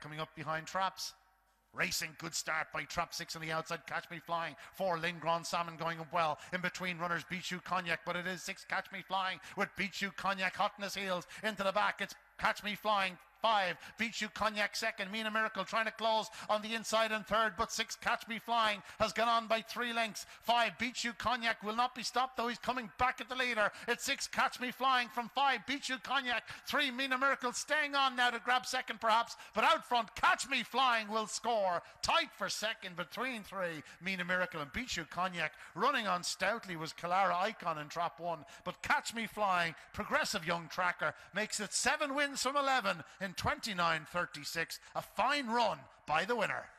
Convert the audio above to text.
coming up behind Traps. Racing, good start by Trap 6 on the outside, Catch Me Flying. 4, Lindgren Salmon going up well. In between runners, Beach Cognac, but it is 6, Catch Me Flying with Beach Cognac hot in his heels. Into the back, it's Catch Me Flying. 5, Beach Cognac second. Mina Miracle trying to close on the inside and third, but 6, Catch Me Flying has gone on by 3 lengths. 5, Beach Cognac will not be stopped, though he's coming back at the leader. It's 6, Catch Me Flying from 5, Beach Cognac. 3, Mina Miracle staying on now to grab second perhaps, but out front, Catch Me Flying will score. Tight for second between 3, Mina Miracle and Beach Cognac. Running on stoutly was Kalara Icon in Trap 1, but Catch Me Flying, progressive young tracker, makes it 7 wins from 11 in 29.36. A fine run by the winner.